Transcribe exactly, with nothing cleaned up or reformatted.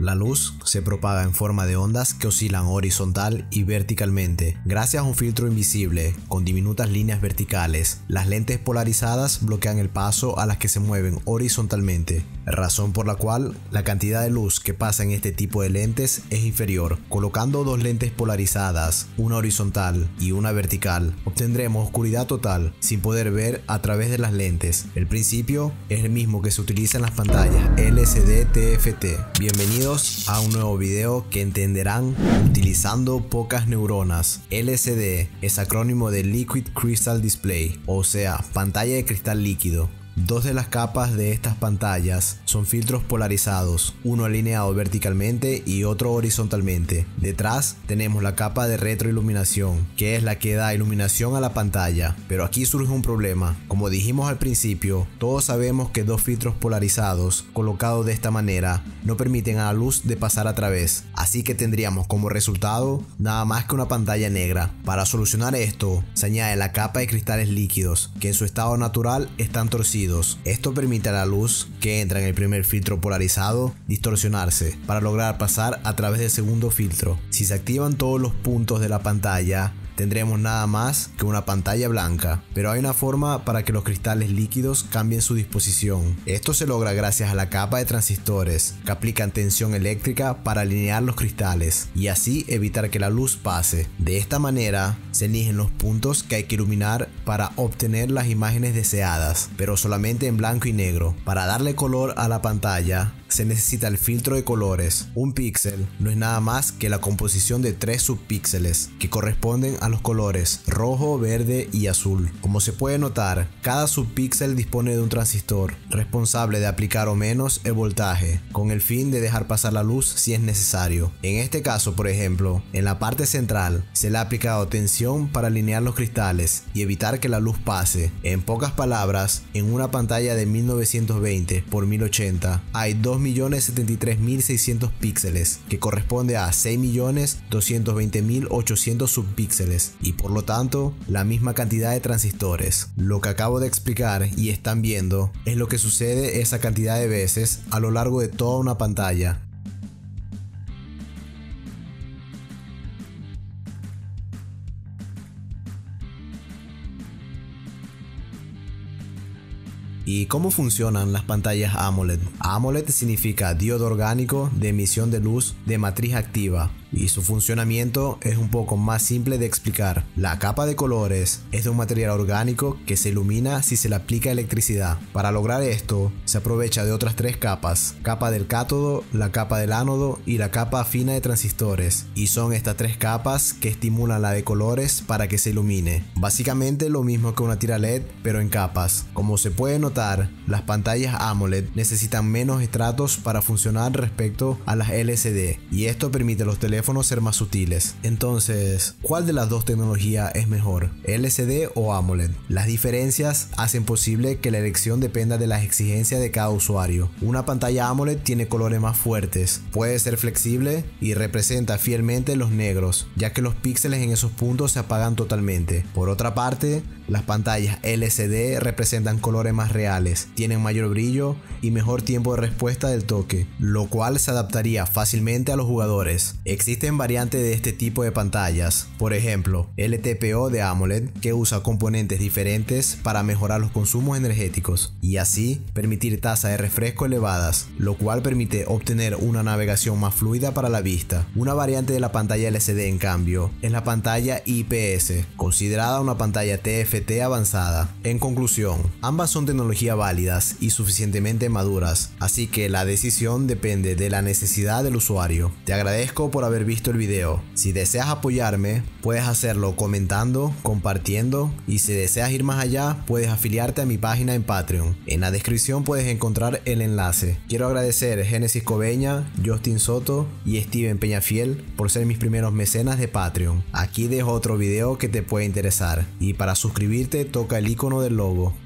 La luz se propaga en forma de ondas que oscilan horizontal y verticalmente. Gracias a un filtro invisible con diminutas líneas verticales, las lentes polarizadas bloquean el paso a las que se mueven horizontalmente, razón por la cual la cantidad de luz que pasa en este tipo de lentes es inferior. Colocando dos lentes polarizadas, una horizontal y una vertical, obtendremos oscuridad total sin poder ver a través de las lentes. El principio es el mismo que se utiliza en las pantallas L C D T F T. Bienvenidos a un nuevo video que entenderán utilizando pocas neuronas. L C D es acrónimo de Liquid Crystal Display, o sea, pantalla de cristal líquido. Dos de las capas de estas pantallas son filtros polarizados, uno alineado verticalmente y otro horizontalmente. Detrás tenemos la capa de retroiluminación, que es la que da iluminación a la pantalla. Pero aquí surge un problema. Como dijimos al principio, todos sabemos que dos filtros polarizados colocados de esta manera no permiten a la luz de pasar a través, así que tendríamos como resultado nada más que una pantalla negra. Para solucionar esto, se añade la capa de cristales líquidos, que en su estado natural están torcidos. Esto permite a la luz que entra en el primer filtro polarizado distorsionarse para lograr pasar a través del segundo filtro. Si se activan todos los puntos de la pantalla, tendremos nada más que una pantalla blanca, pero hay una forma para que los cristales líquidos cambien su disposición. Esto se logra gracias a la capa de transistores que aplican tensión eléctrica para alinear los cristales y así evitar que la luz pase. De esta manera se eligen los puntos que hay que iluminar para obtener las imágenes deseadas, pero solamente en blanco y negro. Para darle color a la pantalla se necesita el filtro de colores. Un píxel no es nada más que la composición de tres subpíxeles que corresponden a los colores rojo, verde y azul. Como se puede notar, cada subpíxel dispone de un transistor responsable de aplicar o menos el voltaje, con el fin de dejar pasar la luz si es necesario. En este caso, por ejemplo, en la parte central se le ha aplicado tensión para alinear los cristales y evitar que la luz pase. En pocas palabras, en una pantalla de mil novecientos veinte por mil ochenta hay dos millones setenta y tres mil seiscientos píxeles, que corresponde a seis millones doscientos veinte mil ochocientos subpíxeles, y por lo tanto la misma cantidad de transistores. Lo que acabo de explicar y están viendo es lo que sucede esa cantidad de veces a lo largo de toda una pantalla. ¿Y cómo funcionan las pantallas AMOLED? AMOLED significa diodo orgánico de emisión de luz de matriz activa, y su funcionamiento es un poco más simple de explicar. La capa de colores es de un material orgánico que se ilumina si se le aplica electricidad. Para lograr esto, se aprovecha de otras tres capas: capa del cátodo, la capa del ánodo y la capa fina de transistores, y son estas tres capas que estimulan la de colores para que se ilumine. Básicamente lo mismo que una tira L E D, pero en capas. Como se puede notar, las pantallas AMOLED necesitan menos estratos para funcionar respecto a las L C D, y esto permite a los teléfonos ser más sutiles. Entonces, ¿cuál de las dos tecnologías es mejor? ¿L C D o AMOLED? Las diferencias hacen posible que la elección dependa de las exigencias de cada usuario. Una pantalla AMOLED tiene colores más fuertes, puede ser flexible y representa fielmente los negros, ya que los píxeles en esos puntos se apagan totalmente. Por otra parte, las pantallas L C D representan colores más reales, tienen mayor brillo y mejor tiempo de respuesta del toque, lo cual se adaptaría fácilmente a los jugadores. Existen variantes de este tipo de pantallas, por ejemplo, L T P O de AMOLED, que usa componentes diferentes para mejorar los consumos energéticos y así permitir tasas de refresco elevadas, lo cual permite obtener una navegación más fluida para la vista. Una variante de la pantalla L C D, en cambio, es la pantalla I P S, considerada una pantalla T F T avanzada. En conclusión, ambas son tecnologías válidas y suficientemente maduras, así que la decisión depende de la necesidad del usuario. Te agradezco por haber visto el video. Si deseas apoyarme, puedes hacerlo comentando, compartiendo, y si deseas ir más allá, puedes afiliarte a mi página en Patreon. En la descripción puedes encontrar el enlace. Quiero agradecer a Génesis Coveña, Justin Soto y Steven Peñafiel por ser mis primeros mecenas de Patreon. Aquí dejo otro video que te puede interesar, y para suscribirte toca el icono del logo.